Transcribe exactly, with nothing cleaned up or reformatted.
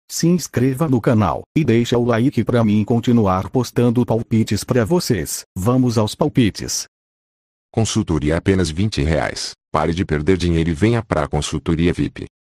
Se inscreva no canal e deixa o like pra mim continuar postando palpites pra vocês. Vamos aos palpites. Consultoria apenas vinte reais. Pare de perder dinheiro e venha pra consultoria V I P.